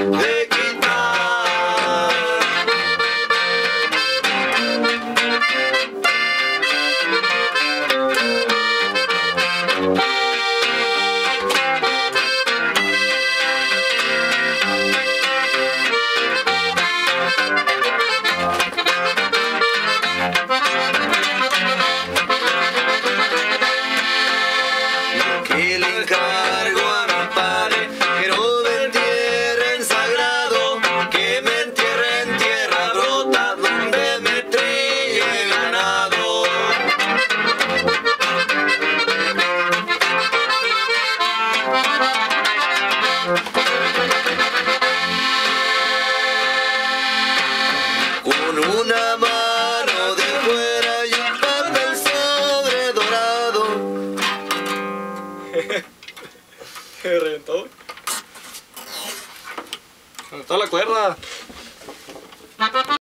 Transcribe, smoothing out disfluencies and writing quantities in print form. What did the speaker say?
de quitar. Que le encargo a mi padre que no me entierre en sagrado, que me entierre en tierra brota donde me trille ganado. Con una mano de fuera y un papel sobre dorado. Me reventó. Me reventó la cuerda.